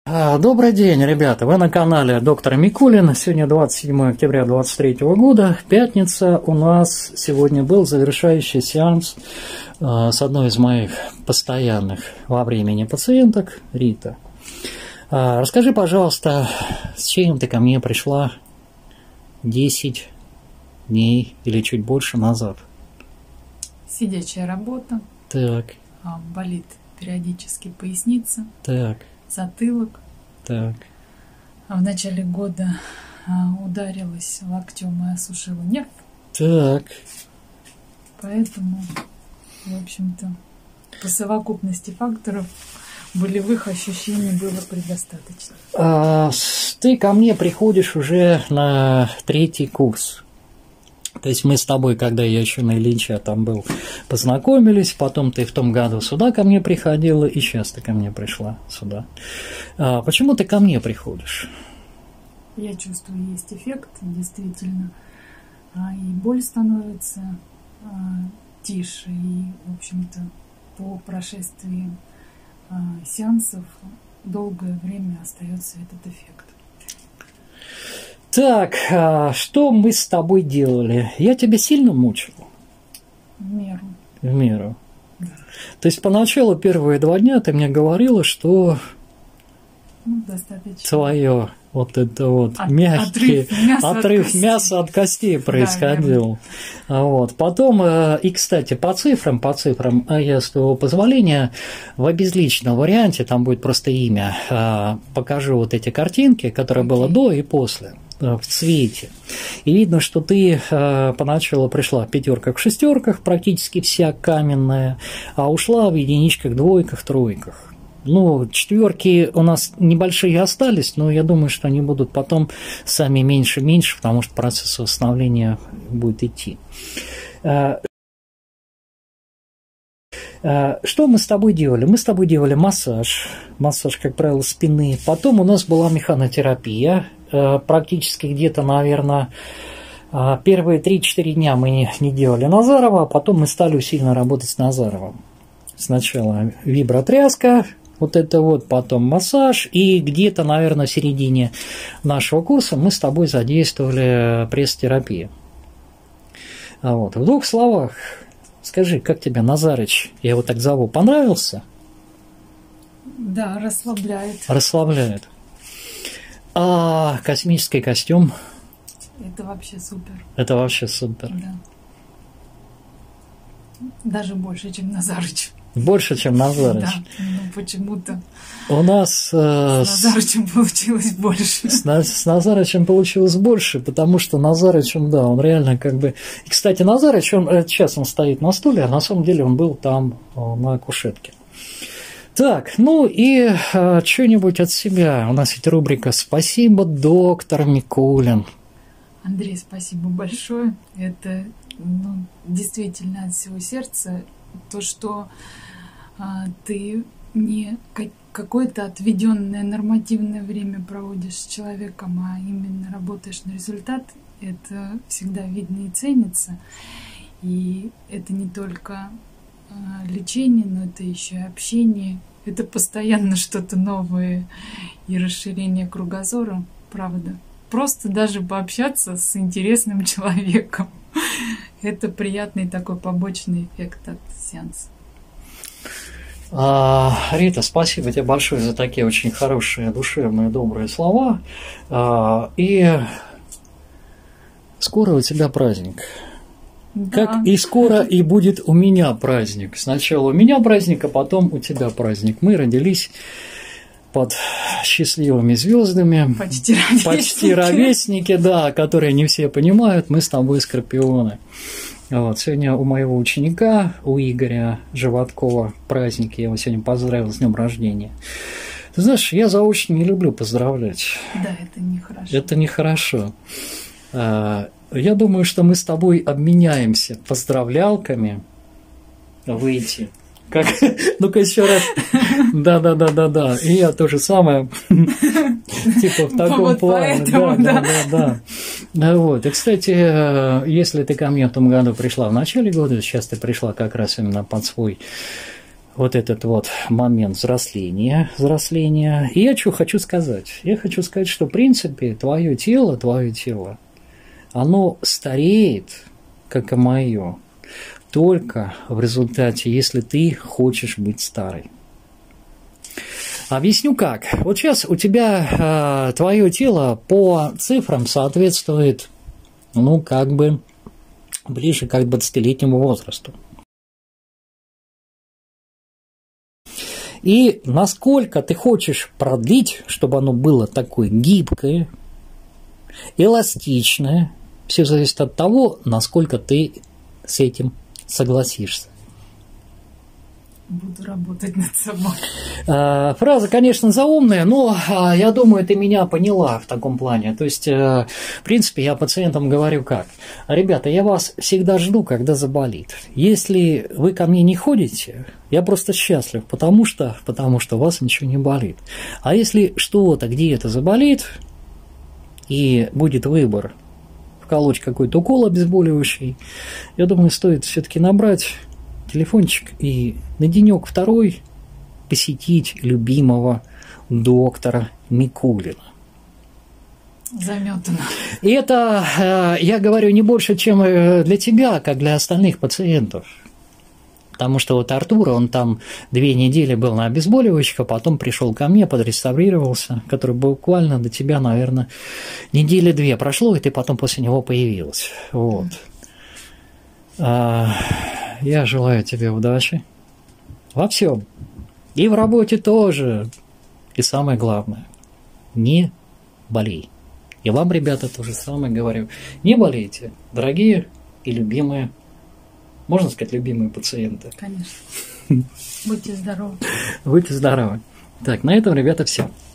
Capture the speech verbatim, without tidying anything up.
Добрый день, ребята. Вы на канале доктор Микулин. Сегодня двадцать седьмое октября две тысячи двадцать третьего года. Пятница. У нас сегодня был завершающий сеанс с одной из моих постоянных во времени пациенток, Рита. Расскажи, пожалуйста, с чем ты ко мне пришла десять дней или чуть больше назад? Сидячая работа. Так. Болит периодически поясница. Так. Затылок. Так. В начале года ударилась локтем и осушила нерв. Так. Поэтому, в общем-то, по совокупности факторов болевых ощущений было предостаточно. А, ты ко мне приходишь уже на третий курс. То есть мы с тобой, когда я еще на Ильича там был, познакомились, потом ты в том году сюда ко мне приходила, и сейчас ты ко мне пришла сюда. А почему ты ко мне приходишь? Я чувствую, есть эффект, действительно. И боль становится тише, и, в общем-то, по прошествии сеансов долгое время остается этот эффект. Так, а что мы с тобой делали? Я тебя сильно мучил? В меру. В меру. Да. То есть поначалу первые два дня ты мне говорила, что ну, достаточно. твое вот это вот от, мягкий отрыв, мяса, отрыв от мяса от костей происходил. Да, вот. Потом, и, кстати, по цифрам, по цифрам, а я, с твоего позволения, в обезличенном варианте, там будет просто имя, покажу вот эти картинки, которые okay. было до и после. В цвете. И видно, что ты э, поначалу пришла в пятерках, в шестерках, практически вся каменная, а ушла в единичках, двойках, тройках. Ну, четверки у нас небольшие остались, но я думаю, что они будут потом сами меньше-меньше, потому что процесс восстановления будет идти. Что мы с тобой делали? Мы с тобой делали массаж, массаж, как правило, спины. Потом у нас была механотерапия. Практически где-то, наверное, первые три-четыре дня мы не делали Назарова, а потом мы стали усиленно работать с Назаровым. Сначала вибротряска, вот это вот, потом массаж, и где-то, наверное, в середине нашего курса мы с тобой задействовали пресс-терапию. Вот. В двух словах, скажи, как тебе Назарыч, я его так зову, понравился? Да, расслабляет. Расслабляет. А космический костюм? Это вообще супер. Это вообще супер. Да. Даже больше, чем Назарыч. Больше, чем Назарыч? Да, ну почему-то у нас э, с Назарычем получилось больше. С, с Назарычем получилось больше, потому что Назарычем, да, он реально как бы... И, кстати, Назарыч, он, сейчас он стоит на стуле, а на самом деле он был там на кушетке. Так, ну и э, что-нибудь от себя. У нас есть рубрика «Спасибо, доктор Микулин». Андрей, спасибо большое. Это ну, действительно от всего сердца. То, что э, ты не какое-то отведенное нормативное время проводишь с человеком, а именно работаешь на результат, это всегда видно и ценится. И это не только лечение, но это еще и общение. Это постоянно что-то новое и расширение кругозора, правда. Просто даже пообщаться с интересным человеком. Это приятный такой побочный эффект от сеанса. А, Рита, спасибо тебе большое за такие очень хорошие, душевные, добрые слова. А, и скоро у тебя праздник. Да. Как и скоро и будет у меня праздник. Сначала у меня праздник, а потом у тебя праздник. Мы родились под счастливыми звездами. Почти ровесники. Почти ровесники, да, которые не все понимают. Мы с тобой скорпионы. Вот, сегодня у моего ученика, у Игоря Животкова, праздник. Я его сегодня поздравил с днем рождения. Ты знаешь, я заочно не люблю поздравлять. Да, это нехорошо. Это нехорошо. Я думаю, что мы с тобой обменяемся поздравлялками выйти. Как? Ну-ка еще раз. Да-да-да-да-да. И я то же самое. Типа в таком плане. Да-да-да. Вот. И, кстати, если ты ко мне в том году пришла в начале года, сейчас ты пришла как раз именно под свой вот этот вот момент взросления, взросления. И я что хочу сказать? Я хочу сказать, что в принципе твое тело, твое тело, оно стареет, как и мое, только в результате, если ты хочешь быть старой. Объясню как. Вот сейчас у тебя э, твое тело по цифрам соответствует, ну, как бы, ближе к двадцатилетнему возрасту. И насколько ты хочешь продлить, чтобы оно было такое гибкое, эластичное, все зависит от того, насколько ты с этим согласишься. Буду работать над собой. Фраза, конечно, заумная, но я думаю, ты меня поняла в таком плане. То есть, в принципе, я пациентам говорю как. Ребята, я вас всегда жду, когда заболит. Если вы ко мне не ходите, я просто счастлив, потому что, потому что у вас ничего не болит. А если что-то где-то заболит, и будет выбор вколоть какой-то укол обезболивающий, я думаю, стоит все-таки набрать телефончик и на денек второй посетить любимого доктора Микулина. Заметано. И это, я говорю, не больше, чем для тебя, как для остальных пациентов. Потому что вот Артур, он там две недели был на обезболивающих, а потом пришел ко мне, подреставрировался, который буквально до тебя, наверное, недели две прошло, и ты потом после него появилась. Вот. Я желаю тебе удачи во всем. И в работе тоже. И самое главное, не болей. И вам, ребята, то же самое говорю. Не болейте, дорогие и любимые, можно сказать, любимые пациенты. Конечно. Будьте здоровы. Будьте здоровы. Так, на этом, ребята, все.